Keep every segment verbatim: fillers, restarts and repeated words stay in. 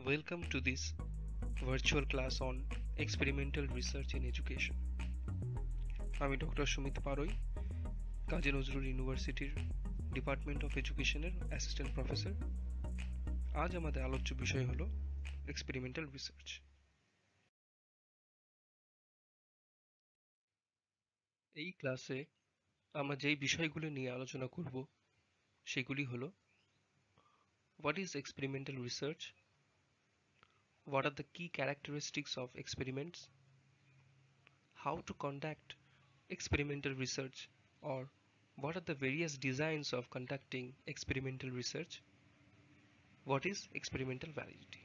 Welcome to this virtual class on experimental research in education. আমি doctor Sumit Parui, Kazi Nazrul ইউনিভার্সিটির department of এডুকেশনের assistant professor. আজ আমাদের আলোচ্য বিষয় হলো এক্সপেরিমেন্টাল রিসার্চ। এই ক্লাসে আমরা যেই বিষয়গুলো নিয়ে আলোচনা করব সেগুলি হলো what is experimental research, what are the key characteristics of experiments, how to conduct experimental research, or what are the various designs of conducting experimental research, what is experimental validity.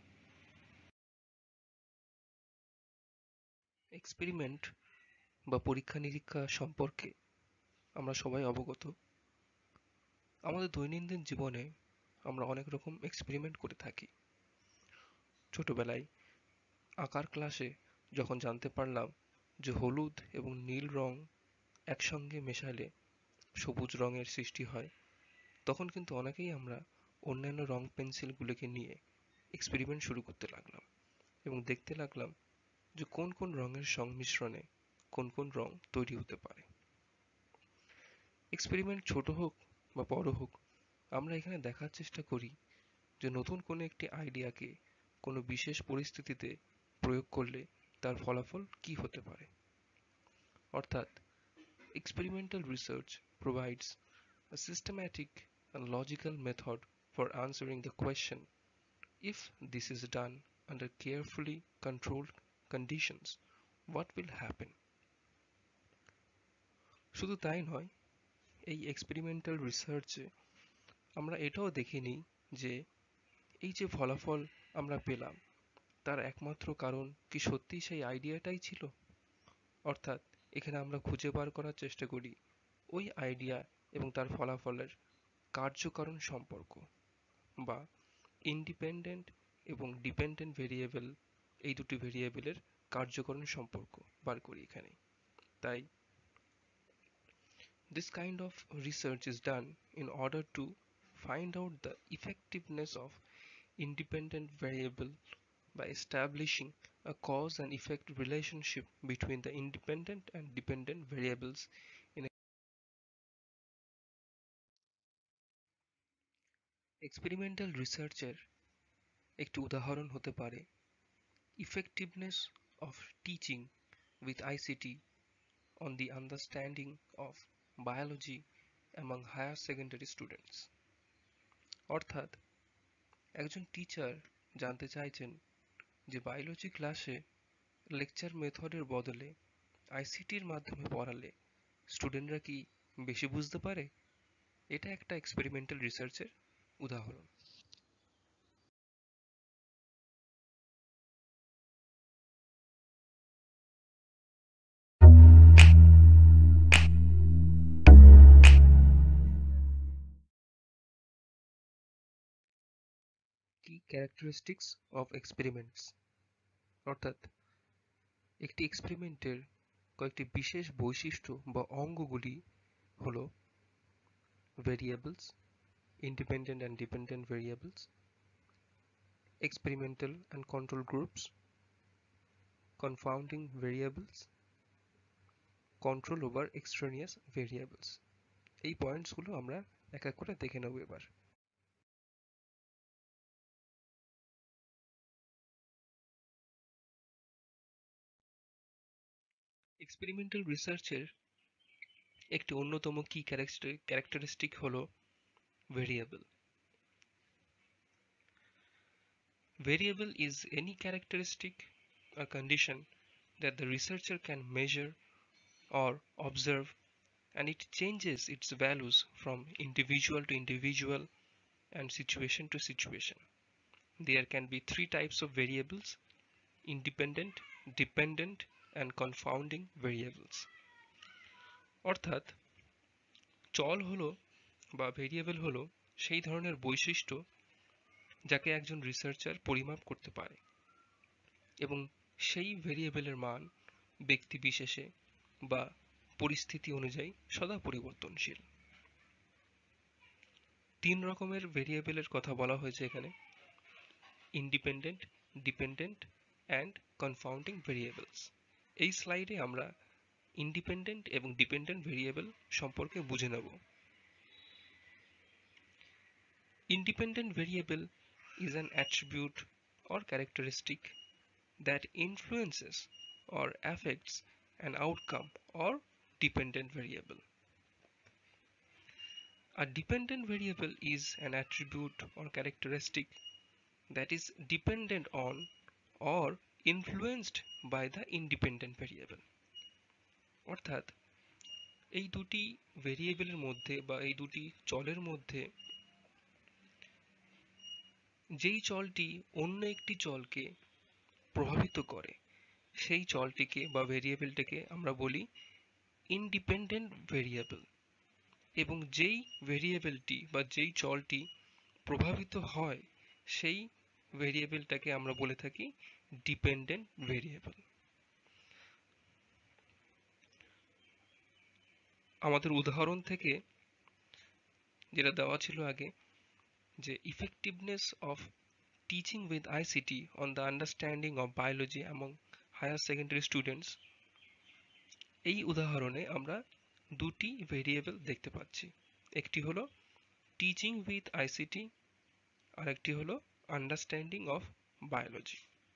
Experiment বা পরীক্ষা নিরীক্ষা সম্পর্কে আমরা সবাই অবগত। আমাদের দৈনন্দিন জীবনে আমরা অনেক রকম এক্সপেরিমেন্ট করে থাকি। ছোটবেলায় আঁকার ক্লাসে যখন জানতে পারলাম যে হলুদ এবং নীল রং একসঙ্গে মেশালে সবুজ রঙের সৃষ্টি হয়, তখন কিন্তু অনেকেই আমরা অন্যান্য রং পেন্সিলগুলোকে নিয়ে এক্সপেরিমেন্ট শুরু করতে লাগলাম এবং দেখতে লাগলাম যে কোন কোন রঙের সংমিশ্রণে কোন কোন রং তৈরি হতে পারে। এক্সপেরিমেন্ট ছোট হোক বা বড় হোক, আমরা এখানে দেখার চেষ্টা করি যে নতুন কোনো একটি আইডিয়াকে কোনো বিশেষ পরিস্থিতিতে প্রয়োগ করলে তার ফলাফল কি হতে পারে। অর্থাৎ experimental research provides a systematic and logical method for answering the question, if this is done under carefully controlled conditions, what will happen? শুধু তাই নয়, এই এক্সপেরিমেন্টাল রিসার্চে আমরা এটাও দেখে নিই যে এই যে ফলাফল আমরা পেলাম তার একমাত্র কারণ কি সত্যি সেই আইডিয়াটাই ছিল। অর্থাৎ এখানে আমরা খুঁজে বার করার চেষ্টা করি ওই আইডিয়া এবং তার ফলাফলের কার্যকারণ সম্পর্ক, বা ইন্ডিপেন্ডেন্ট এবং ডিপেন্ডেন্ট ভেরিয়েবল, এই দুটি ভেরিয়েবলের কার্যকরণ সম্পর্ক বার করি এখানে। তাই this kind of research is done in order to find out the effectiveness of independent variable by establishing a cause and effect relationship between the independent and dependent variables in a experimental researcher একটি উদাহরণ হতে পারে effectiveness of teaching with I C T on the understanding of biology among higher secondary students। অর্থাৎ একজন teacher জানতে চাইছেন যে biology ক্লাসে লেকচার মেথডের বদলে আইসিটির মাধ্যমে পড়ালে স্টুডেন্টরা কি বেশি বুঝতে পারে। এটা একটা এক্সপেরিমেন্টাল রিসার্চের উদাহরণ। কি ক্যারেক্টারিস্টিক্স অফ এক্সপেরিমেন্টস, অর্থাৎ একটি এক্সপেরিমেন্টের কয়েকটি বিশেষ বৈশিষ্ট্য বা অঙ্গগুলি হলো variables, independent and dependent variables, experimental and control groups, confounding variables, control over extraneous variables। এই পয়েন্টসগুলো আমরা এক এক করে দেখে নেব এবার। এক্সপেরিমেন্টাল রিসার্চের একটি অন্যতম কি ক্যারেক্টারিস্টিক হলো variable. Variable is any characteristic or condition that the researcher can measure or observe, and it changes its values from individual to individual and situation to situation. There can be three types of variables: independent, dependent, and confounding variables। অর্থাৎ চল হলো বা variable হলো সেই ধরনের বৈশিষ্ট্য যাকে একজন রিসার্চার পরিমাপ করতে পারে এবং সেই ভেরিয়েবলের মান ব্যক্তি বিশেষে বা পরিস্থিতি অনুযায়ী সদা পরিবর্তনশীল। তিন রকমের ভেরিয়েবলের কথা বলা হয়েছে এখানে। Independent, dependent and confounding variables. এই স্লাইডে আমরা ইন্ডিপেন্ডেন্ট এবং ডিপেন্ডেন্ট ভেরিয়েবল সম্পর্কে বুঝে নেব। Independent variable is an attribute or characteristic that influences or affects an outcome or dependent variable. A dependent variable is an attribute or characteristic that is dependent on or influenced by the independent variable. অর্থাৎ এই দুটি ভেরিয়েবলের মধ্যে বা এই দুটি চলের মধ্যে যেই চলটি অন্য একটি চলকে প্রভাবিত করে সেই চলটিকে বা ভেরিয়েবলটাকে আমরা বলি ইন্ডিপেন্ডেন্ট ভেরিয়েবল, এবং যেই ভেরিয়েবলটি বা যেই চলটি প্রভাবিত হয় সেই ভেরিয়েবলটাকে আমরা বলে থাকি ডিপেন্ডেন্ট ভেরিয়েবল। আমাদের উদাহরণ থেকে যেটা দেওয়া ছিল আগে, যে effectiveness of teaching with I C T on the understanding of biology among higher secondary students, এই উদাহরণে আমরা দুটি ভেরিয়েবল দেখতে পাচ্ছি। একটি হলো টিচিং উইথ আইসিটি আর একটি হলো আন্ডারস্ট্যান্ডিং অফ বায়োলজি।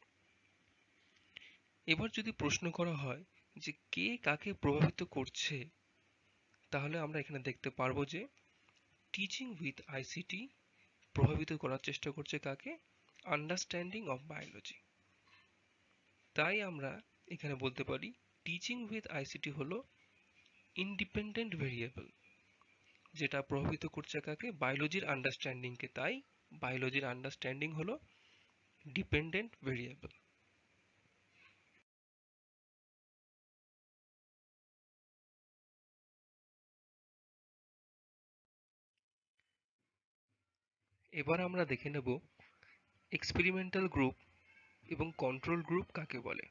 এবার যদি প্রশ্ন করা হয় যে কে কাকে প্রভাবিত করছে, তাহলে আমরা এখানে দেখতে পারবো যে টিচিং উইথ আইসিটি প্রভাবিত করার চেষ্টা করছে কাকে? Understanding of biology. তাই আমরা এখানে বলতে পারি টিচিং উইথ আইসিটি হলো ইন্ডিপেন্ডেন্ট ভেরিয়েবল, যেটা প্রভাবিত করছে কাকে? বায়োলজির আন্ডারস্ট্যান্ডিংকে। তাই বায়োলজির আন্ডারস্ট্যান্ডিং হলো ডিপেন্ডেন্ট ভেরিয়েবল। এবার আমরা দেখে নেব এক্সপেরিমেন্টাল গ্রুপ এবং কন্ট্রোল গ্রুপ কাকে বলে।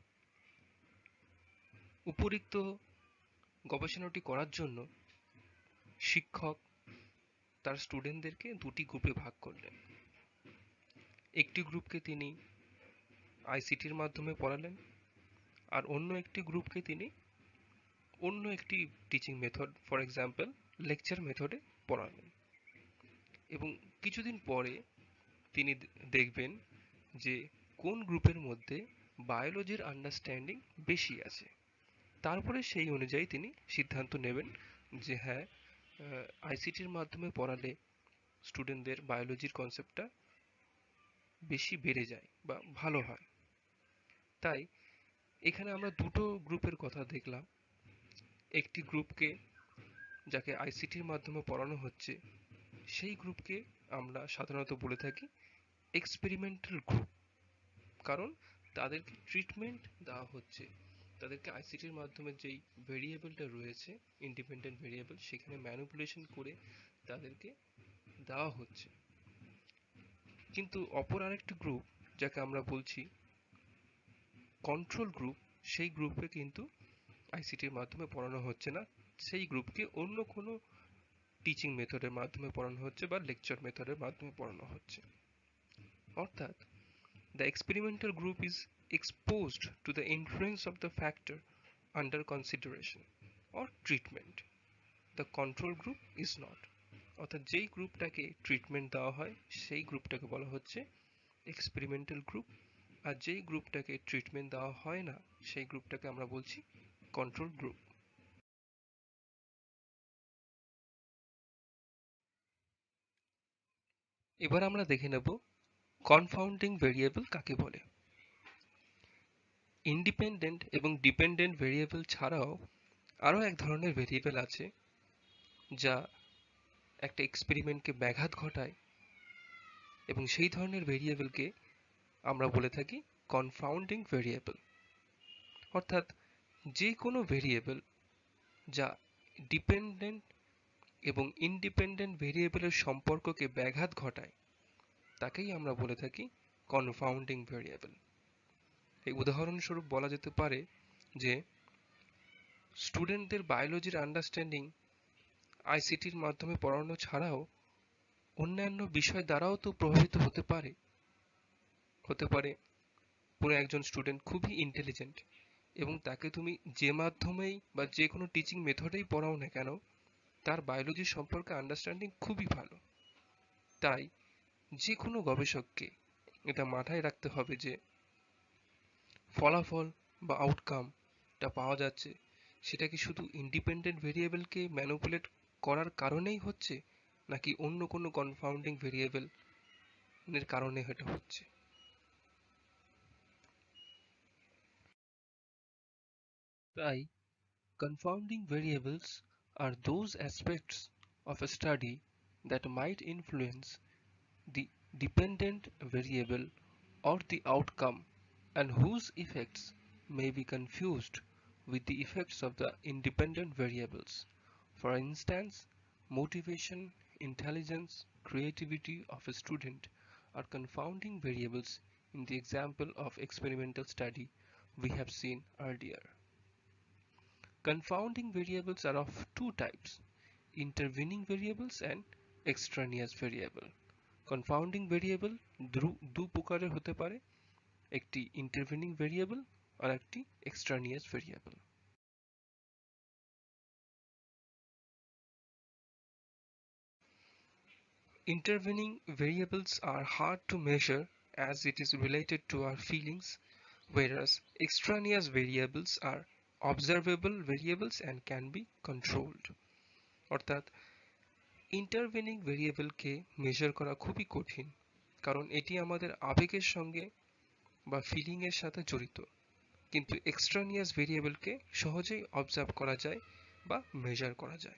উপরিক্ত গবেষণাটি করার জন্য শিক্ষক তার স্টুডেন্টদেরকে দুটি গ্রুপে ভাগ করলেন। একটি গ্রুপকে তিনি আইসিটির মাধ্যমে পড়ালেন, আর অন্য একটি গ্রুপকে তিনি অন্য একটি teaching method, for example lecture মেথডে পড়ালেন। এবং কিছুদিন পরে তিনি দেখবেন যে কোন গ্রুপের মধ্যে বায়োলজির আন্ডারস্ট্যান্ডিং বেশি আছে। তারপরে সেই অনুযায়ী তিনি সিদ্ধান্ত নেবেন যে হ্যাঁ, আইসিটির মাধ্যমে পড়ালে স্টুডেন্টদের বায়োলজির কনসেপ্টটা বেশি বেড়ে যায় বা ভালো হয়। তাই এখানে আমরা দুটো গ্রুপের কথা দেখলাম। একটি গ্রুপকে, যাকে আইসিটির মাধ্যমে পড়ানো হচ্ছে, সেই গ্রুপকে আমরা সাধারণত বলে থাকি এক্সপেরিমেন্টাল গ্রুপ, কারণ তাদেরকে ট্রিটমেন্ট দেওয়া হচ্ছে, তাদেরকে আইসিটির মাধ্যমে যেই ভেরিয়েবলটা রয়েছে ইন্ডিপেন্ডেন্ট ভেরিয়েবল, সেখানে ম্যানিপুলেশন করে তাদেরকে দেওয়া হচ্ছে। কিন্তু অপর আরেকটি গ্রুপ, যাকে আমরা বলছি কন্ট্রোল গ্রুপ, সেই গ্রুপে কিন্তু আইসিটির মাধ্যমে পড়ানো হচ্ছে না, সেই গ্রুপকে অন্য কোনো টিচিং মেথডের মাধ্যমে পড়ানো হচ্ছে বা লেকচার মেথডের মাধ্যমে পড়ানো হচ্ছে। অর্থাৎ the experimental group is exposed to the influence of the factor under consideration or treatment. The control group is not. অর্থাৎ যেই গ্রুপটাকে ট্রিটমেন্ট দেওয়া হয় সেই গ্রুপটাকে বলা হচ্ছে এক্সপেরিমেন্টাল গ্রুপ, আর যেই গ্রুপটাকে ট্রিটমেন্ট দেওয়া হয় না সেই গ্রুপটাকে আমরা বলছি কন্ট্রোল গ্রুপ। এবার আমরা দেখে নেব কনফাউন্ডিং ভেরিয়েবল কাকে বলে। ইন্ডিপেন্ডেন্ট এবং ডিপেন্ডেন্ট ভেরিয়েবল ছাড়াও আরও এক ধরনের ভেরিয়েবল আছে যা একটা এক্সপেরিমেন্টকে ব্যাঘাত ঘটায়, এবং সেই ধরনের ভেরিয়েবলকে আমরা বলে থাকি কনফাউন্ডিং ভেরিয়েবল। অর্থাৎ যে কোনো ভেরিয়েবল যা ডিপেন্ডেন্ট এবং ইন্ডিপেন্ডেন্ট ভেরিয়েবলের সম্পর্ককে ব্যাঘাত ঘটায় তাকেই আমরা বলে থাকি কনফাউন্ডিং ভেরিয়েবল। এই উদাহরণস্বরূপ বলা যেতে পারে যে স্টুডেন্টদের বায়োলজির আন্ডারস্ট্যান্ডিং আইসিটির মাধ্যমে পড়ানো ছাড়াও অন্যান্য বিষয় দ্বারাও তো প্রভাবিত হতে পারে। হতে পারে কোনো একজন স্টুডেন্ট খুবই ইন্টেলিজেন্ট এবং তাকে তুমি যে মাধ্যমেই বা যে কোনো টিচিং মেথডেই পড়াও না কেন তার বায়োলজি সম্পর্কে আন্ডারস্ট্যান্ডিং খুবই ভালো। তাই যে কোনো গবেষককে এটা মাথায় রাখতে হবে যে ফলাফল বা আউটকামটা পাওয়া যাচ্ছে সেটা কি শুধু ইন্ডিপেন্ডেন্ট ভেরিয়েবলকে ম্যানিপুলেট করার কারণেই হচ্ছে নাকি অন্য কোনো কনফাউন্ডিং ভেরিয়েবল এর কারণে এটা হচ্ছে। তাই confounding variables are those aspects of a study that might influence the dependent variable or the outcome and whose effects may be confused with the effects of the independent variables. For instance, motivation, intelligence, creativity of a student are confounding variables in the example of experimental study we have seen earlier. Confounding variables are of two types: intervening variables and extraneous variable. Confounding variable দু প্রকারের হতে পারে, একটি intervening variable আর একটি extraneous variable. Intervening variables are hard to measure as it is related to our feelings, whereas extraneous variables are observable variables and can be controlled. অর্থাৎ intervening ভেরিয়েবলকে measure করা খুবই কঠিন, কারণ এটি আমাদের আবেগের সঙ্গে বা ফিলিং এর সাথে জড়িত, কিন্তু এক্সট্রানিয়াস ভেরিয়েবলকে সহজেই অবজার্ভ করা যায় বা মেজার করা যায়।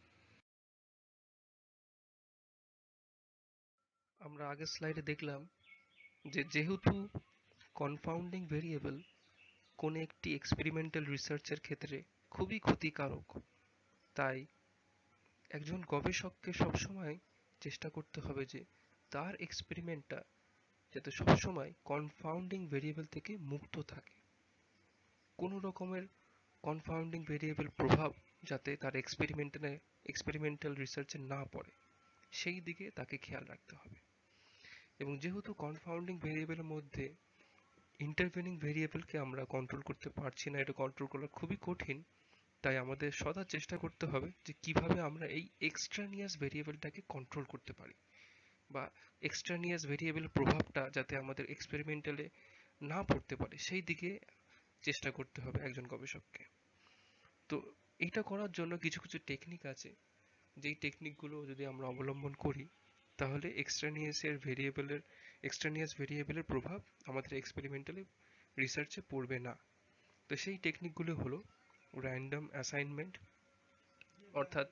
আমরা আগের স্লাইডে দেখলাম যে যেহেতু কনফাউন্ডিং ভেরিয়েবল কোনো একটি এক্সপেরিমেন্টাল রিসার্চের ক্ষেত্রে খুবই ক্ষতিকারক, তাই একজন গবেষককে সবসময় চেষ্টা করতে হবে যে তার এক্সপেরিমেন্টটা যাতে সবসময় কনফাউন্ডিং ভেরিয়েবল থেকে মুক্ত থাকে, কোনো রকমের কনফাউন্ডিং ভেরিয়েবল প্রভাব যাতে তার এক্সপেরিমেন্টালে এক্সপেরিমেন্টাল রিসার্চে না পড়ে সেই দিকে তাকে খেয়াল রাখতে হবে। এবং যেহেতু কনফাউন্ডিং ভেরিয়েবলের মধ্যে ইন্টারভেনিং ভেরিয়েবলকে আমরা কন্ট্রোল করতে পারছি না, এটা কন্ট্রোল করা খুবই কঠিন, তাই আমাদের সদা চেষ্টা করতে হবে যে কিভাবে আমরা এই এক্সট্রানিয়াস ভেরিয়েবলটাকে কন্ট্রোল করতে পারি বা এক্সট্রানিয়াস ভেরিয়েবল প্রভাবটা যাতে আমাদের এক্সপেরিমেন্টালে না পড়তে পারে সেই দিকে চেষ্টা করতে হবে একজন গবেষককে। তো এইটা করার জন্য কিছু কিছু টেকনিক আছে, যেই টেকনিকগুলো যদি আমরা অবলম্বন করি তাহলে এক্সট্রানিয়াসের ভেরিয়েবলের এক্সট্রানিয়াস ভেরিয়েবলের প্রভাব আমাদের এক্সপেরিমেন্টালি রিসার্চে পড়বে না। তো সেই টেকনিকগুলো হলো র্যান্ডম অ্যাসাইনমেন্ট, অর্থাৎ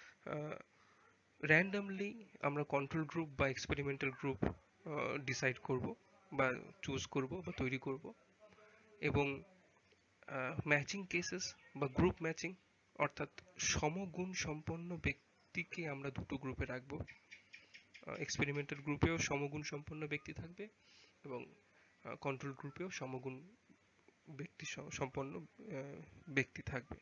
র্যান্ডমলি আমরা কন্ট্রোল গ্রুপ বা এক্সপেরিমেন্টাল গ্রুপ ডিসাইড করব বা চুজ করব বা তৈরি করব, এবং ম্যাচিং কেসেস বা গ্রুপ ম্যাচিং, অর্থাৎ সমগুণ সম্পন্ন ব্যক্তিকে আমরা দুটো গ্রুপে রাখবো, এক্সপেরিমেন্টাল গ্রুপেও সমগুণ সম্পন্ন ব্যক্তি থাকবে এবং কন্ট্রোল গ্রুপেও সমগুণ ব্যক্তি সম্পন্ন ব্যক্তি থাকবে।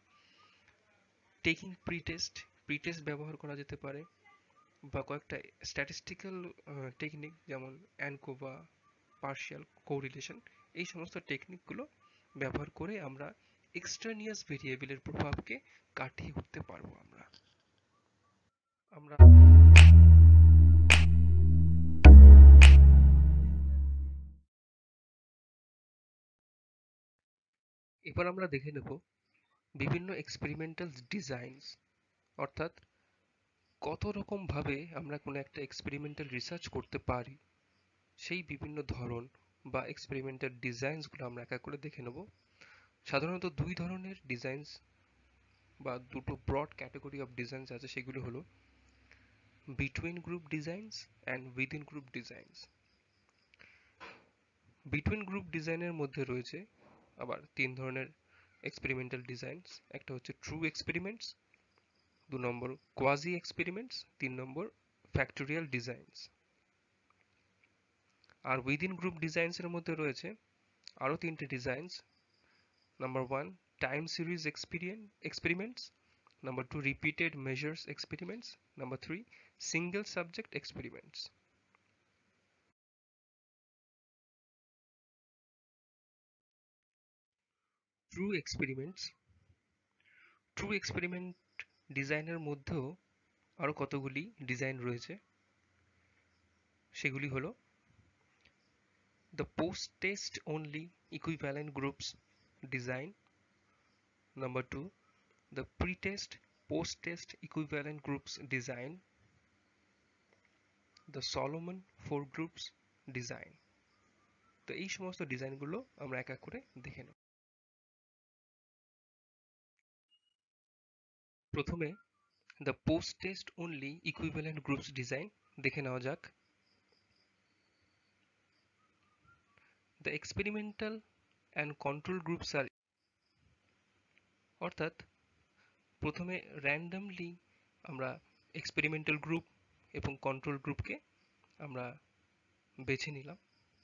Taking pre test pre test ব্যবহার করা যেতে পারে বা কয়েকটা স্ট্যাটিস্টিক্যাল টেকনিক যেমন অ্যানকোভা, পার্শিয়াল কোরিলেশন, এই সমস্ত টেকনিকগুলো ব্যবহার করে আমরা এক্সট্রানিয়াস ভেরিয়েবলের প্রভাবকে কাটিয়ে উঠতে পারবো। আমরা আমরা এবার আমরা দেখে নেব বিভিন্ন এক্সপেরিমেন্টাল ডিজাইনস, অর্থাৎ কত রকম ভাবে আমরা কোনো একটা এক্সপেরিমেন্টাল রিসার্চ করতে পারি সেই বিভিন্ন ধরন বা এক্সপেরিমেন্টাল ডিজাইনসগুলো আমরা এক এক করে দেখে নেব। সাধারণত দুই ধরনের ডিজাইনস বা দুটো ব্রড ক্যাটাগরি অফ ডিজাইনস আছে, সেগুলো হলো between group designs and within group designs. Between group ডিজাইনের মধ্যে রয়েছে আবার তিন ধরনের এক্সপেরিমেন্টাল ডিজাইনস, একটা হচ্ছে ট্রু এক্সপেরিমেন্টস, দু নম্বর কোয়াজি এক্সপেরিমেন্টস, তিন নম্বর ফ্যাক্টোরিয়াল ডিজাইনস। আর উইদিন গ্রুপ ডিজাইনসের মধ্যে রয়েছে আরও তিনটে designs, number one time series experiments, number two repeated measures experiments, number three single subject experiments. True experiments. True experiment ডিজাইনের মধ্যেও আরও কতগুলি ডিজাইন রয়েছে, সেগুলি হলো the post-test only equivalent groups design. Number two, the pre-test post-test equivalent groups design. The Solomon four groups design. তো এই সমস্ত ডিজাইনগুলো আমরা এক এক করে দেখে নেব। প্রথমে the post-test only equivalent groups design দেখে নেওয়া যাক। The experimental and control groups are, অর্থাৎ প্রথমে র্যান্ডমলি আমরা এক্সপেরিমেন্টাল গ্রুপ এবং কন্ট্রোল গ্রুপকে আমরা বেছে নিলাম।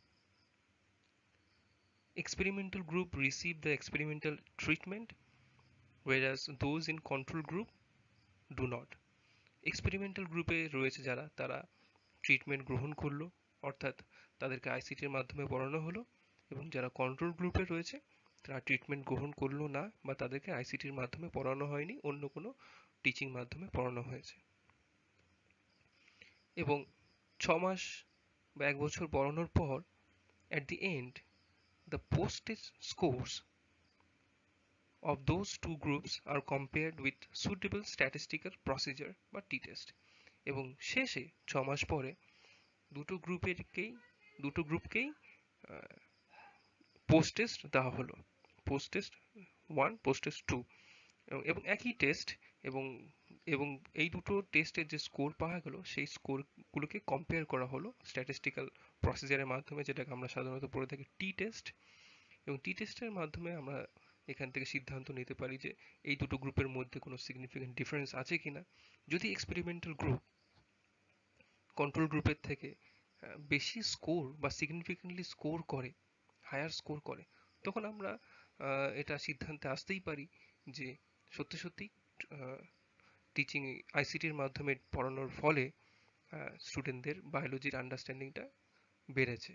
Experimental group receive the experimental treatment whereas those in control group do not. Experimental গ্রুপে রয়েছে যারা, তারা ট্রিটমেন্ট গ্রহণ করলো, অর্থাৎ তাদেরকে আইসিটির মাধ্যমে পড়ানো হলো, এবং যারা কন্ট্রোল গ্রুপে রয়েছে তারা ট্রিটমেন্ট গ্রহণ করলো না বা তাদেরকে আইসিটির মাধ্যমে পড়ানো হয়নি, অন্য কোনো টিচিং মাধ্যমে পড়ানো হয়েছে। এবং ছ মাস বা এক বছর পড়ানোর পর at the end the post-test scores of those two groups are compared with suitable statistical procedure বা টি-টেস্ট, এবং শেষে ছ মাস পরে দুটো গ্রুপেরকেই দুটো গ্রুপকেই পোস্ট টেস্ট দেওয়া হলো, post test one, post test two, এবং একই টেস্ট, এবং এবং এই দুটো টেস্টের যে স্কোর পাওয়া গেল সেই স্কোরগুলোকে কম্পেয়ার করা হলো স্ট্যাটিস্টিক্যাল প্রসিজারের মাধ্যমে, যেটাকে আমরা সাধারণত পড়ে থাকি টি টেস্ট। এবং টি টেস্টের মাধ্যমে আমরা এখান থেকে সিদ্ধান্ত নিতে পারি যে এই দুটো গ্রুপের মধ্যে কোনো সিগনিফিকেন্ট ডিফারেন্স আছে কিনা। যদি এক্সপেরিমেন্টাল গ্রুপ কন্ট্রোল গ্রুপের থেকে বেশি স্কোর বা সিগনিফিকেন্টলি স্কোর করে, হায়ার স্কোর করে, তখন আমরা এটা সিদ্ধান্তে আসতেই পারি যে সত্যি সত্যি টিচিং আইসিটির মাধ্যমে পড়ানোর ফলে স্টুডেন্টদের বায়োলজির আন্ডারস্ট্যান্ডিংটা বেড়েছে।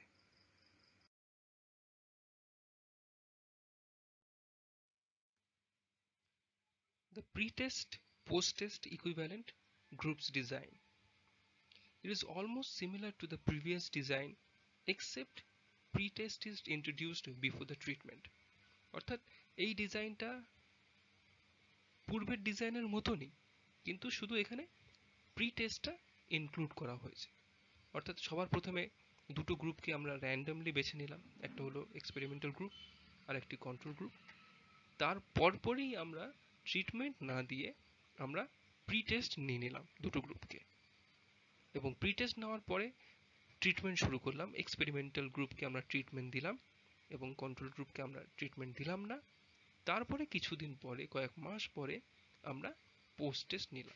The pre-test post-test equivalent groups design. It is almost similar to the previous design except pre-test is introduced before the treatment. অর্থাৎ এই ডিজাইনটা পূর্বের ডিজাইনের মতনই, কিন্তু শুধু এখানে প্রি টেস্টটা ইনক্লুড করা হয়েছে। অর্থাৎ সবার প্রথমে দুটো গ্রুপকে আমরা র্যান্ডমলি বেছে নিলাম, একটা হলো এক্সপেরিমেন্টাল গ্রুপ আর একটি কন্ট্রোল গ্রুপ। তার পরপরই আমরা ট্রিটমেন্ট না দিয়ে আমরা প্রি টেস্ট নিয়ে নিলাম দুটো গ্রুপকে, এবং প্রি টেস্ট নেওয়ার পরে ট্রিটমেন্ট শুরু করলাম। এক্সপেরিমেন্টাল গ্রুপকে আমরা ট্রিটমেন্ট দিলাম এবং কন্ট্রোল গ্রুপকে আমরা ট্রিটমেন্ট দিলাম না। তারপরে কিছুদিন পরে, কয়েক মাস পরে আমরা পোস্ট টেস্ট নিলাম।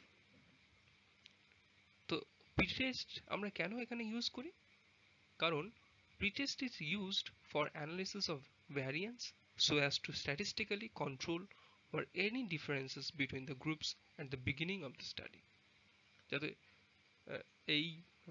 তো প্রি টেস্ট আমরা কেন এখানে ইউজ করি? কারণ pre test is used for analysis of variance so as to statistically control for any differences between the groups at the beginning of the study. যাতে এই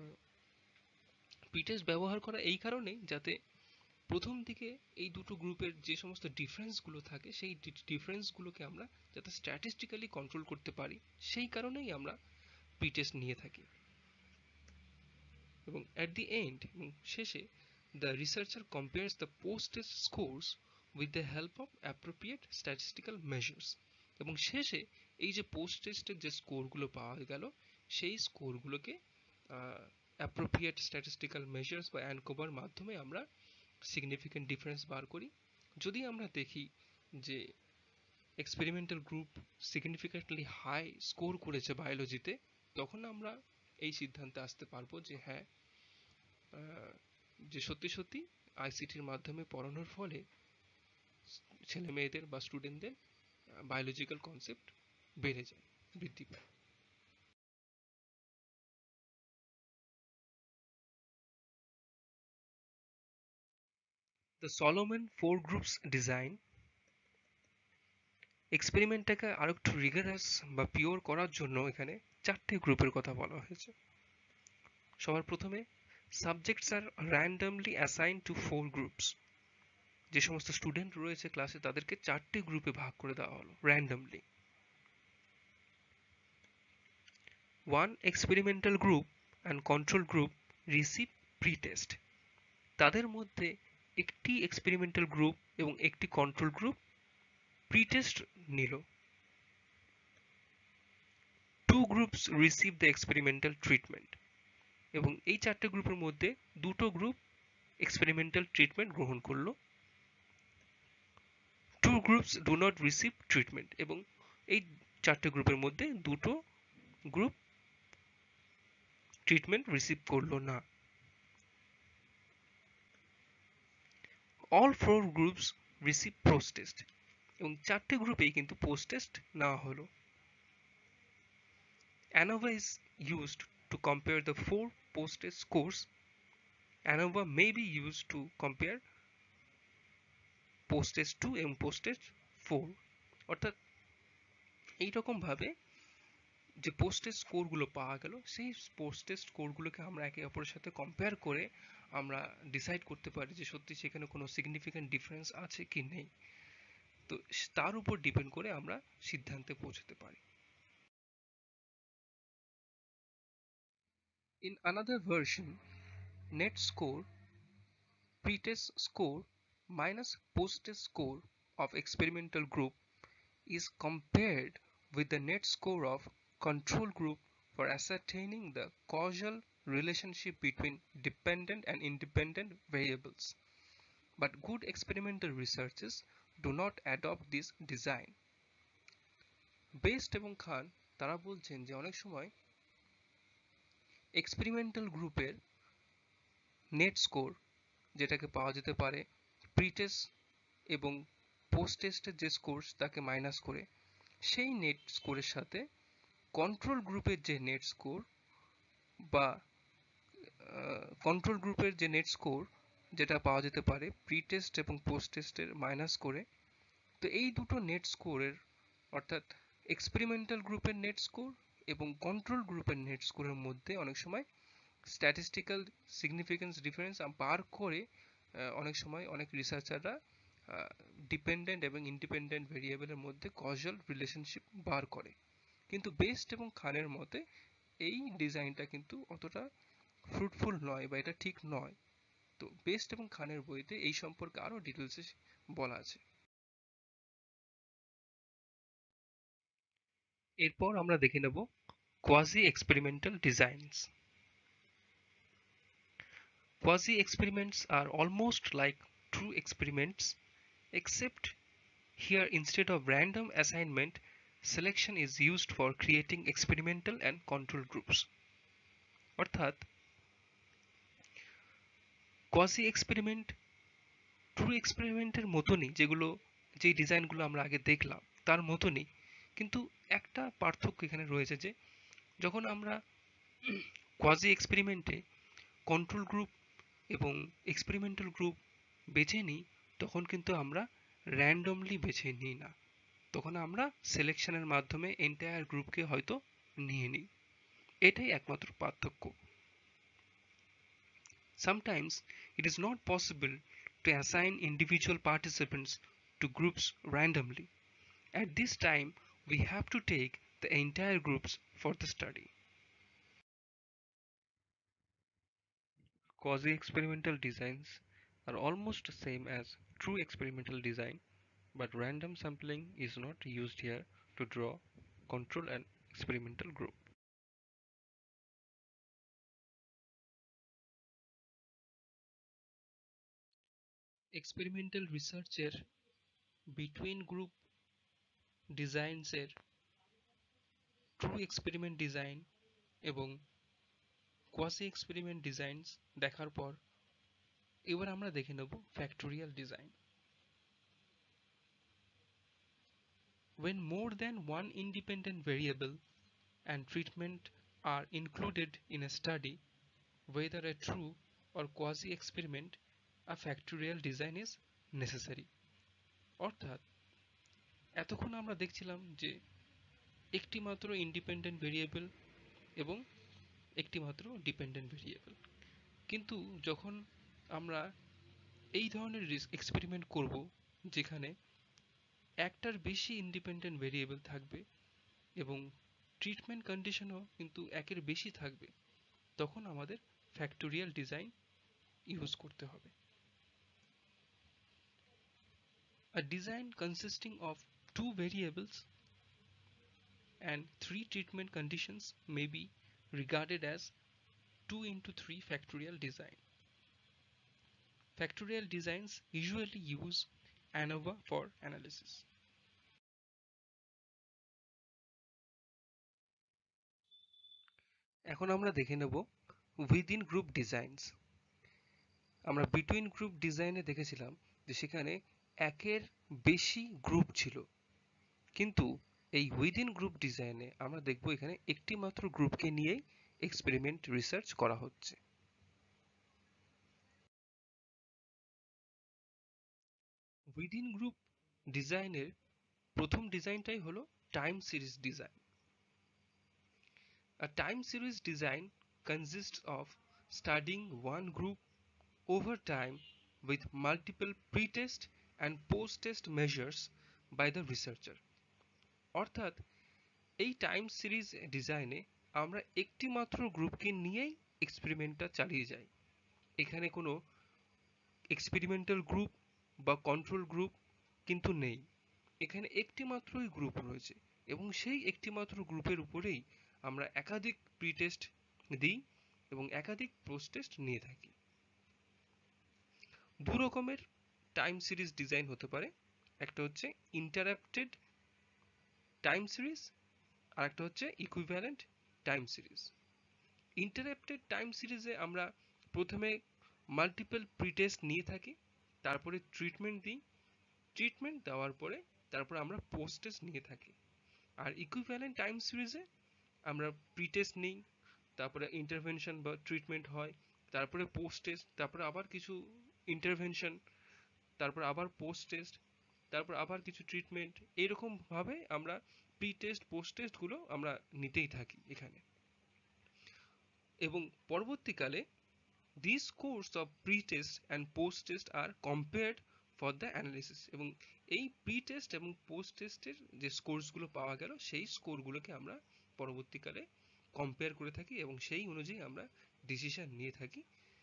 প্রি টেস্ট ব্যবহার করা এই কারণেই যাতে প্রথম দিকে এই দুটো গ্রুপের যে সমস্ত ডিফারেন্সগুলো থাকে সেই ডিফারেন্সগুলোকে আমরা যাতে স্ট্যাটিস্টিক্যালি কন্ট্রোল করতে পারি, সেই কারণেই আমরা প্রি টেস্ট নিয়ে থাকি। এবং অ্যাট দি এন্ড, এবং শেষে, the researcher compares the post test scores with the help of appropriate statistical measures. এবং শেষে এই যে পোস্ট টেস্টের যে স্কোরগুলো পাওয়া গেল সেই স্কোরগুলোকে অ্যাপ্রোপ্রিয়েট স্ট্যাটিস্টিক্যাল মেজার্স বা অ্যানকোভার মাধ্যমে আমরা সিগনিফিকেন্ট ডিফারেন্স বার করি। যদি আমরা দেখি যে experimental group significantly high score করেছে বায়োলজিতে, তখন আমরা এই সিদ্ধান্তে আসতে পারবো যে হ্যাঁ, যে সত্যি সত্যি আইসিটির মাধ্যমে পড়ানোর ফলে ছেলে মেয়েদের বা স্টুডেন্টদের বায়োলজিক্যাল কনসেপ্ট বেড়ে যায়, বৃদ্ধি পায়। The Solomon four groups design এক্সপেরিমেন্টটাকে আরো একটু রিগারাস বা পিওর করার জন্য এখানে চারটে গ্রুপের কথা বলা হয়েছে। সবার প্রথমে, subjects are randomly assign to four groups. যে সমস্ত স্টুডেন্ট রয়েছে ক্লাসে তাদেরকে চারটে গ্রুপে ভাগ করে দেওয়া হলো randomly. One experimental group and control group receive pre-test. তাদের মধ্যে একটি এক্সপেরিমেন্টাল গ্রুপ এবং একটি কন্ট্রোল গ্রুপ প্রি-টেস্ট নিল। Two groups receive the experimental treatment. এবং এই চারটে গ্রুপের মধ্যে দুটো গ্রুপ এক্সপেরিমেন্টাল ট্রিটমেন্ট গ্রহণ করলো। Two groups do not receive treatment. এবং এই চারটে গ্রুপের মধ্যে দুটো গ্রুপ ট্রিটমেন্ট রিসিভ করলো না। All four groups receive post-test. এবং চারটে গ্রুপেই কিন্তু পোস্ট-টেস্ট নেওয়া হলো। ANOVA is used to compare the four post-test scores. ANOVA may be used to compare post-test two এবং post-test four. অর্থাৎ এইরকম ভাবে যে পোস্ট-টেস্ট স্কোরগুলো পাওয়া গেল সেই পোস্ট-টেস্ট স্কোরগুলোকে আমরা একে অপরের সাথে কম্পেয়ার করে আমরা ডিসাইড করতে পারি যে সত্যি সেখানে কোনো সিগনিফিক্যান্ট ডিফারেন্স আছে কি নেই। তো তার উপর ডিপেন্ড করে আমরা সিদ্ধান্তে পৌঁছতে পারি। In another version, net score, pre-test score minus post-test score of experimental group is compared with the net score of control group for ascertaining the causal relationship between dependent and independent variables. But good experimental researchers do not adopt this design. Best এবং খান তারা বলছেন যে অনেক সময় experimental গ্রুপের net score যেটাকে পাওয়া যেতে পারে প্রি-টেস্ট এবং পোস্ট টেস্টের যে স্কোর তাকে মাইনাস করে সেই নেট স্কোরের সাথে কন্ট্রোল গ্রুপের যে নেট স্কোর বা কন্ট্রোল গ্রুপের যে নেট স্কোর যেটা পাওয়া যেতে পারে প্রি-টেস্ট এবং পোস্ট টেস্টের মাইনাস করে, তো এই দুটো নেট স্কোরের অর্থাৎ এক্সপেরিমেন্টাল গ্রুপের নেট স্কোর এবং কন্ট্রোল গ্রুপের নেট স্কোরের মধ্যে অনেক সময় স্ট্যাটিস্টিক্যাল সিগনিফিকেন্স ডিফারেন্স বার করে অনেক সময় অনেক রিসার্চাররা ডিপেন্ডেন্ট এবং ইন্ডিপেন্ডেন্ট ভেরিয়েবলের মধ্যে কজাল রিলেশনশিপ বার করে। কিন্তু বেস্ট এবং খানের মতে এই ডিজাইনটা কিন্তু অতটা ফ্রুটফুল নয় বা এটা ঠিক নয়। তো বেস্ট এবং খানের বইতে এই সম্পর্কে আরো ডিটেলসে বলা আছে। এরপর আমরা দেখে নেব quasi experimental designs. Quasi experiments are almost like true experiments, except here instead of random assignment, selection is used for creating experimental and control groups. অর্থাৎ কোয়াজি এক্সপেরিমেন্ট ট্রু এক্সপেরিমেন্টের মতনই, যেগুলো যে ডিজাইনগুলো আমরা আগে দেখলাম তার মতনই, কিন্তু একটা পার্থক্য এখানে রয়েছে যে যখন আমরা কোয়াজি এক্সপেরিমেন্টে কন্ট্রোল গ্রুপ এবং এক্সপেরিমেন্টাল গ্রুপ বেছে নিই তখন কিন্তু আমরা র্যান্ডমলি বেছে নিই না, তখন আমরা সিলেকশনের মাধ্যমে এন্টায়ার গ্রুপকে হয়তো নিয়ে নিই। এটাই একমাত্র পার্থক্য। Sometimes it is not possible to assign individual participants to groups randomly. At this time, we have to take the entire groups for the study. Quasi-experimental designs are almost the same as true experimental design, but random sampling is not used here to draw control and experimental group. Experimental রিসার্চের between group ডিজাইনসের true experiment design এবং quasi experiment designs দেখার পর এবার আমরা দেখে নেব factorial design. When more than one independent variable and treatment are included in a study, whether a true or quasi experiment, a factorial design is necessary. অর্থাৎ এতক্ষণ আমরা দেখছিলাম যে একটি মাত্র ইন্ডিপেন্ডেন্ট ভেরিয়েবল এবং একটি মাত্র ডিপেন্ডেন্ট ভেরিয়েবল, কিন্তু যখন আমরা এই ধরনের এক্সপেরিমেন্ট করব যেখানে একটার বেশি ইন্ডিপেন্ডেন্ট ভেরিয়েবল থাকবে এবং ট্রিটমেন্ট কন্ডিশনও কিন্তু একের বেশি থাকবে, তখন আমাদের ফ্যাক্টোরিয়াল ডিজাইন ইউজ করতে হবে। A design consisting of two variables and three treatment conditions may be regarded as two into three factorial design. Factorial designs usually use ANOVA for analysis. এখন আমরা দেখে নেব উইদিন গ্রুপ ডিজাইনস। আমরা between group ডিজাইনে দেখেছিলাম যে সেখানে একের বেশি গ্রুপ ছিল, কিন্তু এই উইদিন গ্রুপ ডিজাইনে আমরা দেখব এখানে একটি মাত্র গ্রুপকে নিয়েই এক্সপেরিমেন্ট রিসার্চ করা হচ্ছে। উইদিন গ্রুপ ডিজাইনের প্রথম ডিজাইনটাই হলো time series design. A time series design consists of studying one group over time with multiple pre-test and post-test measures by the researcher. অর্থাৎ এই টাইম সিরিজ ডিজাইনে আমরা একটি মাত্র গ্রুপকে নিয়েই এক্সপেরিমেন্টটা চালিয়ে যাই। এখানে কোনো এক্সপেরিমেন্টাল গ্রুপ বা কন্ট্রোল গ্রুপ কিন্তু নেই, এখানে একটি মাত্রই গ্রুপ রয়েছে এবং সেই একটি মাত্র গ্রুপের উপরেই আমরা একাধিক প্রি টেস্ট দিই এবং একাধিক পোস্ট টেস্ট নিয়ে থাকি। দু রকমের টাইম সিরিজ ডিজাইন হতে পারে, একটা হচ্ছে ইন্টারাপ্টেড টাইম সিরিজ আর একটা হচ্ছে equivalent time series. Interrupted time সিরিজে আমরা প্রথমে মাল্টিপল প্রি টেস্ট নিয়ে থাকি, তারপরে ট্রিটমেন্ট দিই, ট্রিটমেন্ট দেওয়ার পরে তারপর আমরা পোস্ট টেস্ট নিয়ে থাকি। আর ইকুইভ্যালেন্ট টাইম সিরিজে আমরা প্রি টেস্ট নিই, তারপরে ইন্টারভেনশন বা ট্রিটমেন্ট হয়, তারপরে পোস্ট টেস্ট, তারপরে আবার কিছু ইন্টারভেনশন, তারপর আবার পোস্ট টেস্ট, তারপর আবার কিছু ট্রিটমেন্ট, এইরকম ভাবে আমরা প্রি টেস্ট পোস্ট টেস্টগুলো আমরা নিতেই থাকি এখানে। এবং পরবর্তীকালে these scores of pre-test and post-test are compared for the analysis, এবং এই প্রি-টেস্ট এবং পোস্ট-টেস্টের যে স্কোরসগুলো পাওয়া গেল সেই স্কোরগুলোকে আমরা পরবর্তীকালে কম্পেয়ার করে থাকি এবং সেই অনুযায়ী আমরা ডিসিশন নিয়ে থাকি।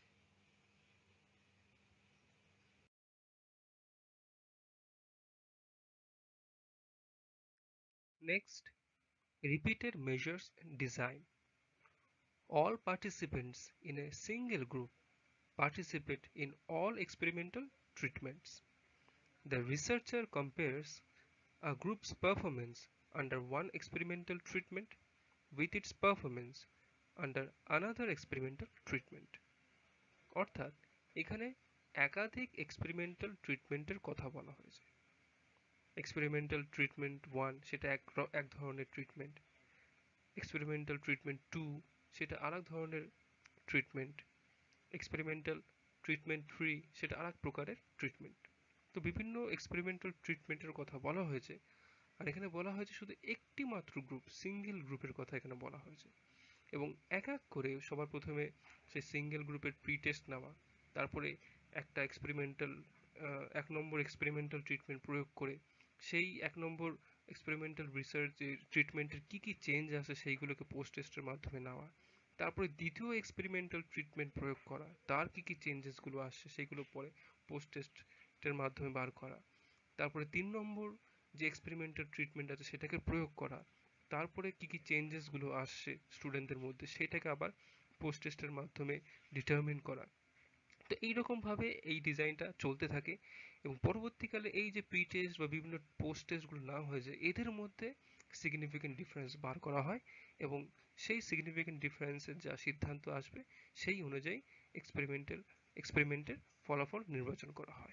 Next, repeated measures design. All participants in a single group participate in all experimental treatments. The researcher compares a group's performance under one experimental treatment with its performance under another experimental treatment. অর্থাৎ এখানে একাধিক experimental ট্রিটমেন্টের কথা বলা হয়েছে। Experimental treatment one সেটা এক এক ধরনের ট্রিটমেন্ট, এক্সপেরিমেন্টাল ট্রিটমেন্ট টু সেটা আরেক ধরনের ট্রিটমেন্ট, এক্সপেরিমেন্টাল ট্রিটমেন্ট থ্রি সেটা আরেক প্রকারের ট্রিটমেন্ট। তো বিভিন্ন এক্সপেরিমেন্টাল ট্রিটমেন্টের কথা বলা হয়েছে, আর এখানে বলা হয়েছে শুধু একটি মাত্র গ্রুপ, সিঙ্গেল গ্রুপের কথা এখানে বলা হয়েছে। এবং এক এক করে সবার প্রথমে সেই সিঙ্গেল গ্রুপের প্রি টেস্ট নেওয়া, তারপরে একটা এক্সপেরিমেন্টাল এক নম্বর এক্সপেরিমেন্টাল ট্রিটমেন্ট প্রয়োগ করে সেই এক নম্বর এক্সপেরিমেন্টাল রিসার্চ ট্রিটমেন্টের কী কী চেঞ্জ আসে সেইগুলোকে পোস্ট টেস্টের মাধ্যমে নেওয়া, তারপরে দ্বিতীয় এক্সপেরিমেন্টাল ট্রিটমেন্ট প্রয়োগ করা, তার কী কী চেঞ্জেসগুলো আসছে সেইগুলো পরে পোস্ট টেস্টের মাধ্যমে বার করা, তারপরে তিন নম্বর যে এক্সপেরিমেন্টাল ট্রিটমেন্ট আছে সেটাকে প্রয়োগ করা, তারপরে কি কি চেঞ্জেসগুলো আসছে স্টুডেন্টদের মধ্যে সেটাকে আবার পোস্ট টেস্টের মাধ্যমে ডিটারমিন করা। তো এইরকমভাবে এই ডিজাইনটা চলতে থাকে এবং পরবর্তীকালে এই যে প্রি টেস্ট বা বিভিন্ন পোস্ট টেস্টগুলো না হয়েছে এদের মধ্যে সিগনিফিকেন্ট ডিফারেন্স বার করা হয় এবং সেই সিগনিফিকেন্ট ডিফারেন্সের যা সিদ্ধান্ত আসবে সেই অনুযায়ী এক্সপেরিমেন্টাল এক্সপেরিমেন্টের ফলাফল নির্বাচন করা হয়।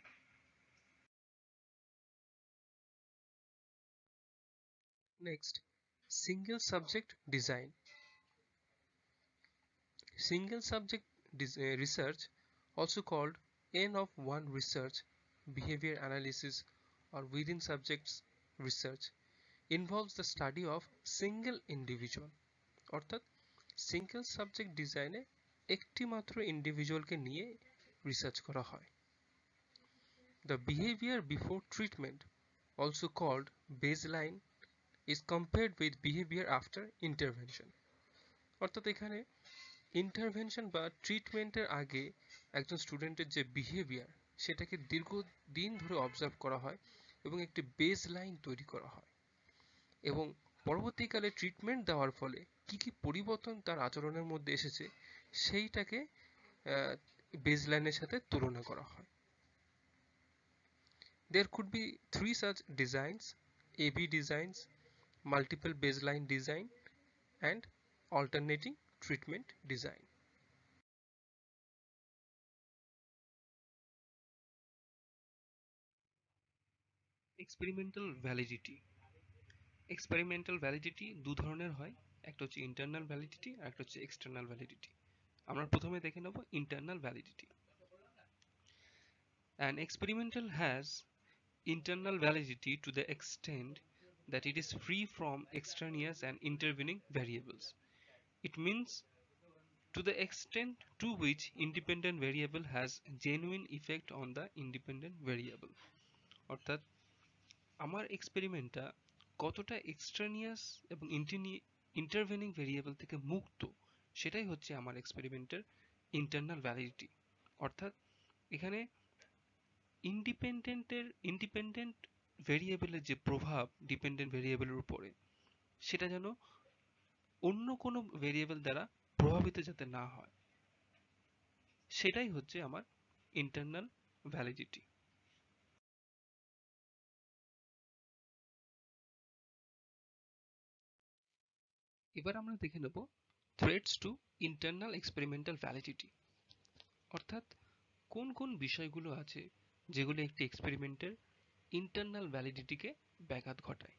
Next, single subject design. Single subject research, also called N of one research, behavior analysis, or within subjects research, involves the study of single individual. অর্থাৎ সিঙ্গেল সাবজেক্ট ডিজাইনে একটি মাত্র ইন্ডিভিজুয়ালকে নিয়ে রিসার্চ করা হয়। The behavior before treatment, also called baseline, is compared with behavior after intervention. অর্থাৎ এখানে intervention বা ট্রিটমেন্টের আগে একজন স্টুডেন্টের যে বিহেভিয়ার সেটাকে দীর্ঘদিন ধরে অবজার্ভ করা হয় এবং একটি বেস লাইন তৈরি করা হয় এবং পরবর্তীকালে ট্রিটমেন্ট দেওয়ার ফলে কি কি পরিবর্তন তার আচরণের মধ্যে এসেছে সেইটাকে বেস লাইনের সাথে তুলনা করা হয়। There could be three such designs: A B designs, multiple baseline design, and alternating treatment design. Experimental validity. Experimental validity দু ধরনের হয়, একটা হচ্ছে ইন্টারনাল ভ্যালিডিটি আর একটা হচ্ছে এক্সটার্নাল ভ্যালিডিটি। আমরা প্রথমে দেখে নেব internal validity. An experimental has internal validity to the extent that it is free from extraneous and intervening variables. It means to the extent to which independent variable has genuine effect on the independent variable. অর্থাৎ আমার এক্সপেরিমেন্টটা কতটা এক্সট্রানিয়াস এবং intervening variable থেকে মুক্ত সেটাই হচ্ছে আমার এক্সপেরিমেন্টের internal validity. অর্থাৎ এখানে ইন্ডিপেন্ডেন্টের ইন্ডিপেন্ডেন্ট ভেরিয়েবলের যে প্রভাব ডিপেন্ডেন্ট ভেরিয়েবলের উপরে সেটা যেন অন্য কোনো ভেরিয়েবল দ্বারা প্রভাবিত যাতে না হয়, সেটাই হচ্ছে আমার ইন্টারনাল ভ্যালিডিটি। এবার আমরা দেখে নেব threats to internal experimental validity. অর্থাৎ কোন কোন বিষয়গুলো আছে যেগুলো একটি এক্সপেরিমেন্টের ইন্টারনাল ভ্যালিডিটিকে ব্যাঘাত ঘটায়।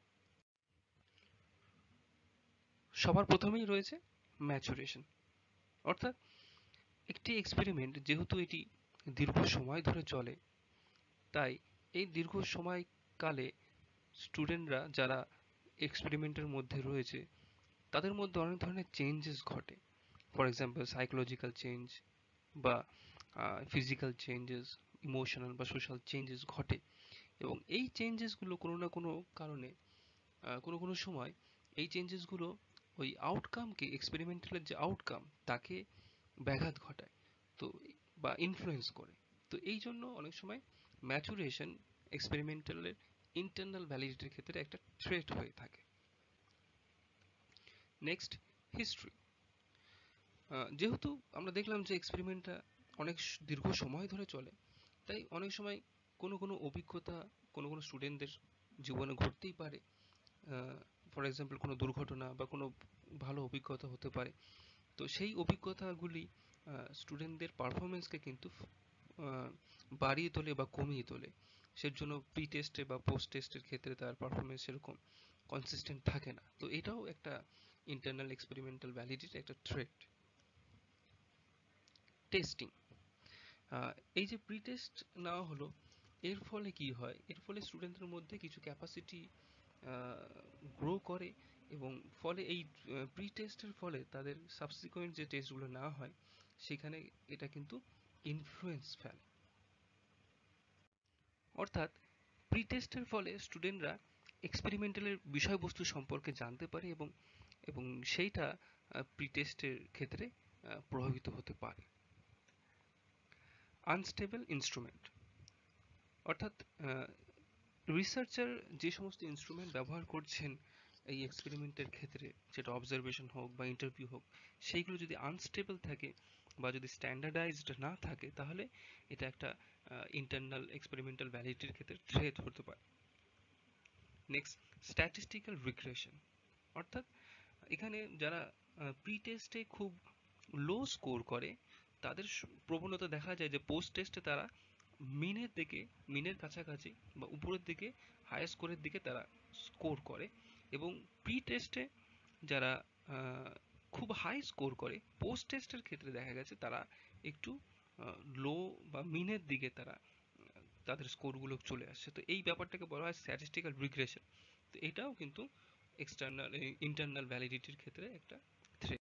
সবার প্রথমেই রয়েছে ম্যাচুরেশন। অর্থাৎ একটি এক্সপেরিমেন্ট যেহেতু এটি দীর্ঘ সময় ধরে চলে, তাই এই দীর্ঘ সময়কালে স্টুডেন্টরা যারা এক্সপেরিমেন্টের মধ্যে রয়েছে তাদের মধ্যে অনেক ধরনের চেঞ্জেস ঘটে। ফর এক্সাম্পল সাইকোলজিক্যাল চেঞ্জ বা ফিজিক্যাল চেঞ্জেস, ইমোশনাল বা সোশ্যাল চেঞ্জেস ঘটে এবং এই চেঞ্জেসগুলো কোনো না কোনো কারণে কোনো কোনো সময় এই চেঞ্জেসগুলো ওই আউটকামকে, এক্সপেরিমেন্টালের যে আউটকাম তাকে ব্যাঘাত ঘটায় তো বা ইনফ্লুয়েন্স করে। তো এই জন্য অনেক সময় ম্যাচুরেশন এক্সপেরিমেন্টালের ইন্টারনাল ভ্যালিডিটির ক্ষেত্রে একটা থ্রেট হয়ে থাকে। Next, history. যেহেতু আমরা দেখলাম যে এক্সপেরিমেন্টটা অনেক দীর্ঘ সময় ধরে চলে, তাই অনেক সময় কোনো কোনো অভিজ্ঞতা কোনো কোনো স্টুডেন্টদের জীবনে ঘটতেই পারে। ফর এক্সাম্পল কোনো দুর্ঘটনা বা কোনো ভালো অভিজ্ঞতা হতে পারে। তো সেই অভিজ্ঞতাগুলি স্টুডেন্টদের পারফরমেন্সকে কিন্তু বাড়িয়ে তোলে বা কমিয়ে তোলে। সের জন্য প্রি টেস্টে বা পোস্ট টেস্টের ক্ষেত্রে তার পারফরমেন্স সেরকম কনসিস্টেন্ট থাকে না। তো এটাও একটা ইন্টারনাল এক্সপেরিমেন্টাল ভ্যালিডিটির একটা থ্রেট। টেস্টিং। এই যে প্রি টেস্ট নেওয়া হলো, এর ফলে কি হয়, এর ফলে স্টুডেন্টদের মধ্যে কিছু ক্যাপাসিটি গ্রো করে এবং ফলে এই প্রি টেস্টের ফলে তাদের সাবসিকুয়েন্ট যে টেস্টগুলো নেওয়া হয় সেখানে এটা কিন্তু ইনফ্লুয়েন্স ফেলে। অর্থাৎ প্রি টেস্টের ফলে স্টুডেন্টরা এক্সপেরিমেন্টালের বিষয়বস্তু সম্পর্কে জানতে পারে এবং এবং সেইটা প্রি টেস্টের ক্ষেত্রে প্রভাবিত হতে পারে। Unstable instrument. অর্থাৎ রিসার্চার যে সমস্ত ইনস্ট্রুমেন্ট ব্যবহার করছেন এই এক্সপেরিমেন্টের ক্ষেত্রে, সেটা অবজারভেশন হোক বা ইন্টারভিউ হোক, সেইগুলো যদি আনস্টেবল থাকে বা যদি স্ট্যান্ডার্ডাইজড না থাকে তাহলে এটা একটা ইন্টারনাল এক্সপেরিমেন্টাল ভ্যালিডিটির ক্ষেত্রে থ্রেট হতে পারে। Next, statistical regression. অর্থাৎ এখানে যারা প্রি টেস্টে খুব লো স্কোর করে তাদের প্রবণতা দেখা যায় যে পোস্ট টেস্টে তারা মিনের দিকে, মিনের কাছাকাছি বা উপরের দিকে হায়ার স্কোরের দিকে তারা স্কোর করে এবং প্রি টেস্টে যারা খুব হাই স্কোর করে পোস্ট টেস্টের ক্ষেত্রে দেখা গেছে তারা একটু লো বা মিনের দিকে তারা তাদের স্কোরগুলো চলে আসছে। তো এই ব্যাপারটাকে বলা হয় স্ট্যাটিস্টিক্যাল রিগ্রেশন। তো এটাও কিন্তু এক্সটার্নাল ইন্টারনাল ভ্যালিডিটির ক্ষেত্রে একটা থ্রেট।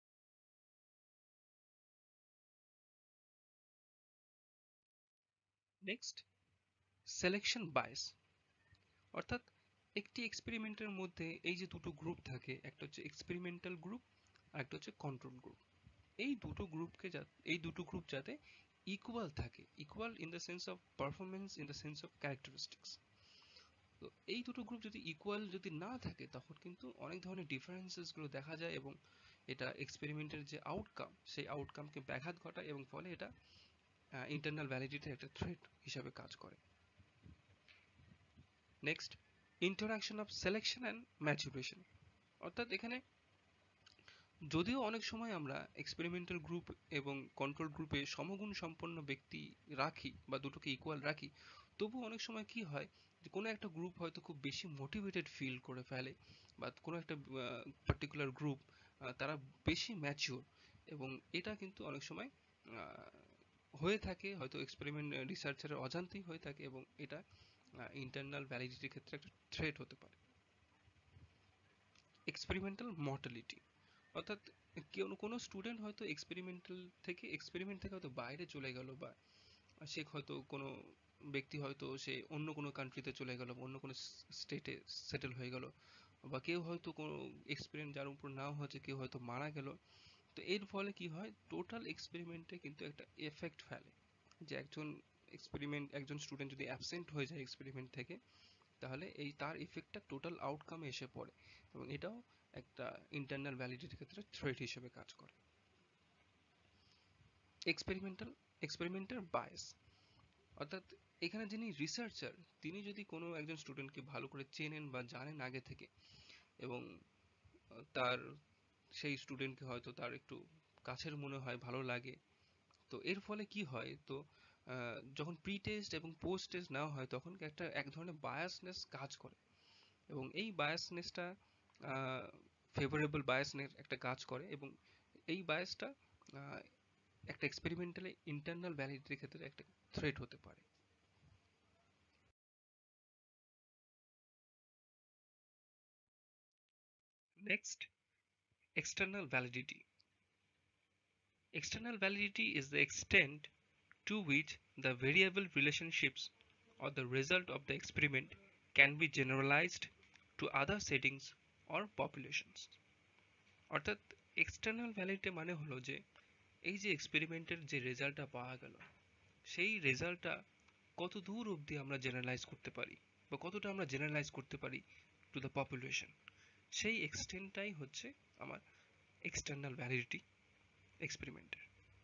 নেক্সট, সিলেকশন বায়াস, অর্থাৎ একটি এক্সপেরিমেন্টের মধ্যে এই যে দুটো গ্রুপ থাকে, একটা হচ্ছে এক্সপেরিমেন্টাল গ্রুপ আর একটা হচ্ছে কন্ট্রোল গ্রুপ। এই দুটো গ্রুপকে এই দুটো গ্রুপ যাতে ইকুয়াল থাকে, equal in the sense of performance, in the sense of characteristics. তো এই দুটো গ্রুপ যদি ইকুয়াল যদি না থাকে তখন কিন্তু অনেক ধরনের ডিফারেন্সেসগুলো দেখা যায় এবং এটা এক্সপেরিমেন্টের যে আউটকাম সেই আউটকামকে ব্যাঘাত ঘটায় এবং ফলে এটা ইন্টারনাল ভ্যালিডিটির একটা থ্রেট হিসাবে কাজ করে। Next, interaction of selection and maturation, অর্থাৎ এখানে যদিও অনেক সময় আমরা এক্সপেরিমেন্টাল গ্রুপ এবং কন্ট্রোল গ্রুপে সমগুণ সম্পন্ন ব্যক্তি রাখি বা দুটোকে ইকুয়াল রাখি, তবু অনেক সময় কি হয় যে কোনো একটা গ্রুপ হয়তো খুব বেশি মোটিভেটেড ফিল করে ফেলে বা কোনো একটা পার্টিকুলার গ্রুপ তারা বেশি ম্যাচিওর, এবং এটা কিন্তু অনেক সময় হয়ে থাকে, হয়তো এক্সপেরিমেন্ট রিসার্চারের অজান্তেই হয়ে থাকে এবং এটা ইন্টারনাল ভ্যালিডিটির ক্ষেত্রে একটা থ্রেট হতে পারে। এক্সপেরিমেন্টাল মর্টালিটি, অর্থাৎ কেউ কোনো স্টুডেন্ট হয়তো এক্সপেরিমেন্টাল থেকে এক্সপেরিমেন্ট থেকে হয়তো বাইরে চলে গেল, বা সে হয়তো কোনো ব্যক্তি হয়তো সে অন্য কোনো কান্ট্রিতে চলে গেল, অন্য কোনো স্টেটে সেটেল হয়ে গেল, বা কেউ হয়তো কোনো এক্সপেরিমেন্ট যার উপর নাও হয়েছে কেউ হয়তো মারা গেল। তো এর ফলে কি হয়, টোটাল এক্সপেরিমেন্টে কিন্তু একটা এফেক্ট ফেলে, যে একজন এক্সপেরিমেন্ট একজন স্টুডেন্ট যদি অ্যাবসেন্ট হয়ে যায় এক্সপেরিমেন্ট থেকে, তাহলে এই তার ইফেক্টটা টোটাল আউটকামে এসে পড়ে এবং এটাও একটা ইন্টারনাল ভ্যালিডিটির ক্ষেত্রে থ্রেট হিসেবে কাজ করে। এক্সপেরিমেন্টাল এক্সপেরিমেন্টাল বায়াস, অর্থাৎ এখানে যিনি রিসার্চার তিনি যদি কোনো একজন স্টুডেন্টকে ভালো করে চেনেন বা জানেন আগে থেকে, এবং তার সেই স্টুডেন্টকে হয়তো তার একটু কাছের মনে হয়, ভালো লাগে, তো এর ফলে কি হয়, তো যখন প্রি টেস্ট এবং পোস্ট টেস্ট নেওয়া হয় তখন একটা এক ধরনের বায়াসনেস কাজ করে এবং এই বায়াসনেসটা ফেভারেবল বায়াসনেস একটা কাজ করে এবং এই বায়াসটা একটা এক্সপেরিমেন্টালে ইন্টারনাল ভ্যালিডিটির ক্ষেত্রে একটা থ্রেট হতে পারে। Next, external validity. External validity is the extent to which the variable relationships or the result of the experiment can be generalized to other settings or populations. অর্থাৎ এক্সটার্নাল ভ্যালিডিটি মানে হলো যে এই যে এক্সপেরিমেন্টের যে রেজাল্টটা পাওয়া গেল সেই রেজাল্টটা কত দূর অবধি আমরা জেনারেলাইজ করতে পারি বা কতটা আমরা জেনারেলাইজ করতে পারি টু দ্য পপুলেশন, সেই এক্সটেন্টটাই হচ্ছে আমার এক্সটার্নাল ভ্যালিডিটি এক্সপেরিমেন্টের।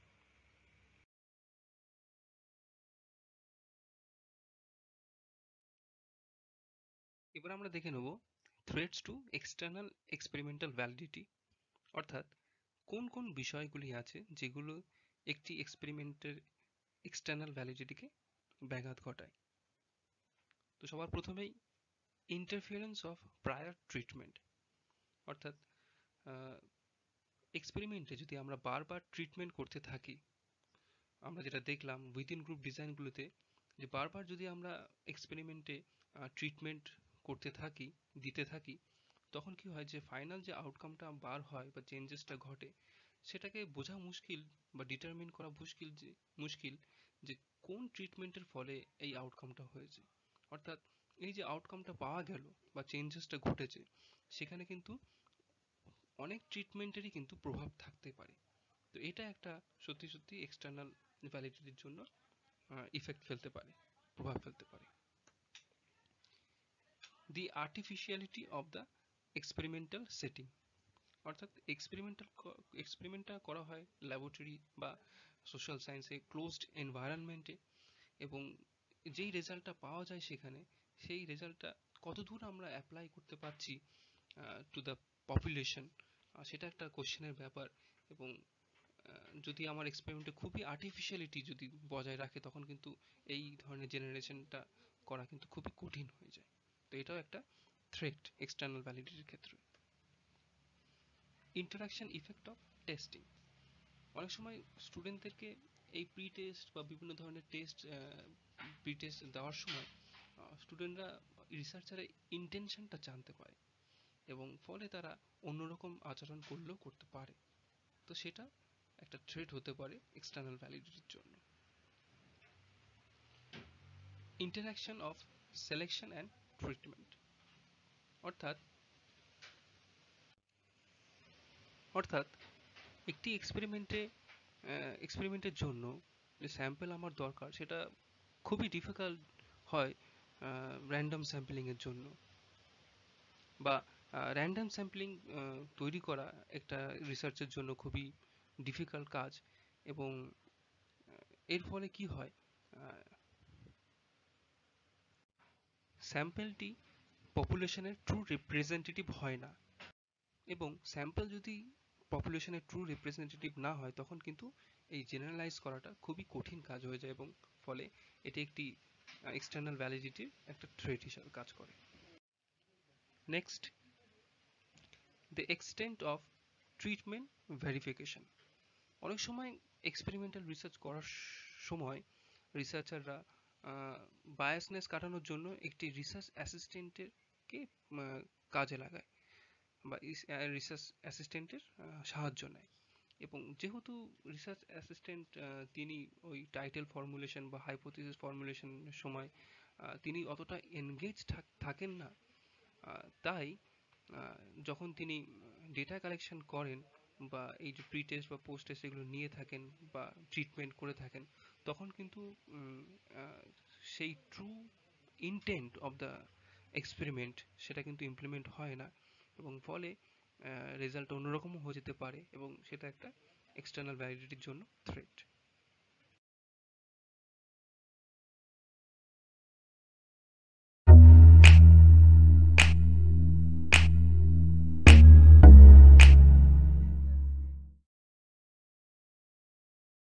এবার আমরা দেখে নেব threats to external experimental validity, অর্থাৎ কোন কোন বিষয়গুলি আছে যেগুলো একটি এক্সপেরিমেন্টের এক্সটার্নাল ভ্যালিডিটিকে ব্যাঘাত ঘটায়। তো সবার প্রথমেই ইন্টারফিয়ারেন্স অফ প্রায়র ট্রিটমেন্ট, অর্থাৎ এক্সপেরিমেন্টে যদি আমরা বারবার ট্রিটমেন্ট করতে থাকি, আমরা যেটা দেখলাম উইদিন গ্রুপ ডিজাইনগুলোতে, যে বারবার যদি আমরা এক্সপেরিমেন্টে ট্রিটমেন্ট করতে থাকি, দিতে থাকি, তখন কি হয় যে ফাইনাল যে আউটকামটা বার হয় বা চেঞ্জেসটা ঘটে সেটাকে বোঝা মুশকিল বা ডিটারমিন করা মুশকিল যে মুশকিল যে কোন ট্রিটমেন্টের ফলে এই আউটকামটা হয়েছে। অর্থাৎ এই যে আউটকামটা পাওয়া গেল বা চেঞ্জেসটা ঘটেছে সেখানে কিন্তু অনেক ট্রিটমেন্টেরই কিন্তু প্রভাব থাকতে পারে। তো এটা একটা সত্যি সত্যি এক্সটার্নাল ভ্যালিডিটির জন্য ইফেক্ট ফেলতে পারে, প্রভাব ফেলতে পারে। The artificiality of the experimental setting, অর্থাৎ এক্সপেরিমেন্টাল এক্সপেরিমেন্টটা করা হয় ল্যাবরেটরি বা সোশ্যাল সায়েন্সে ক্লোজড এনভায়রনমেন্টে, এবং যেই রেজাল্টটা পাওয়া যায় সেখানে সেই রেজাল্টটা কতদূর আমরা অ্যাপ্লাই করতে পারছি টু দ্য পপুলেশন, সেটা একটা কোশ্চেনের ব্যাপার। এবং যদি আমার এক্সপেরিমেন্টে খুবই আর্টিফিশিয়ালিটি যদি বজায় রাখে তখন কিন্তু এই ধরনের জেনারেশনটা করা কিন্তু খুবই কঠিন হয়ে যায়। তো এটাও একটা থ্রেট এক্সটার্নাল ভ্যালিডিটির ক্ষেত্রে। ইন্টারাকশন ইফেক্ট অফ টেস্টিং, অনেক সময় স্টুডেন্টদেরকে এই প্রি টেস্ট বা বিভিন্ন ধরনের টেস্ট প্রি টেস্ট দেওয়ার সময় স্টুডেন্টরা রিসার্চারের ইন্টেনশনটা জানতে পারে এবং ফলে তারা অন্যরকম আচরণ করলেও করতে পারে। তো সেটা একটা থ্রেট হতে পারে এক্সটার্নাল ভ্যালিডিটির জন্য। Interaction of selection and treatment. অর্থাৎ অর্থাৎ একটি এক্সপেরিমেন্টে এক্সপেরিমেন্টের জন্য যে স্যাম্পল আমার দরকার সেটা খুবই ডিফিকাল্ট হয় র্যান্ডম স্যাম্পলিংয়ের জন্য, বা র্যান্ডম স্যাম্পলিং তৈরি করা একটা রিসার্চের জন্য খুবই ডিফিকাল্ট কাজ। এবং এর ফলে কি হয়, স্যাম্পলটি পপুলেশনের ট্রু রিপ্রেজেন্টেটিভ হয় না, এবং স্যাম্পল যদি পপুলেশনের ট্রু রিপ্রেজেন্টেটিভ না হয় তখন কিন্তু এই জেনারেলাইজ করাটা খুবই কঠিন কাজ হয়ে যায়, এবং ফলে এটি একটি এক্সটার্নাল ভ্যালিডিটির একটা থ্রেট হিসাবে কাজ করে। Next, the extent of treatment verification. অনেক সময় এক্সপেরিমেন্টাল রিসার্চ করার সময় রিসার্চাররা বায়াসনেস কাটানোর জন্য একটি রিসার্চ অ্যাসিস্ট্যান্টেরকে কাজে লাগায়, বা রিসার্চ অ্যাসিস্ট্যান্টের সাহায্য নেয়। এবং যেহেতু রিসার্চ অ্যাসিস্ট্যান্ট তিনি ওই টাইটেল ফর্মুলেশন বা হাইপোথিসিস ফর্মুলেশনের সময় তিনি অতটা এনগেজ থাকেন না, তাই যখন তিনি ডেটা কালেকশন করেন বা এই যে প্রি টেস্ট বা পোস্ট টেস্ট এগুলো নিয়ে থাকেন বা ট্রিটমেন্ট করে থাকেন, তখন কিন্তু সেই true intent of the experiment সেটা কিন্তু ইমপ্লিমেন্ট হয় না, এবং ফলে রেজাল্ট অন্যরকমও হয়ে যেতে পারে, এবং সেটা একটা এক্সটার্নাল ভ্যালিডিটির জন্য থ্রেট।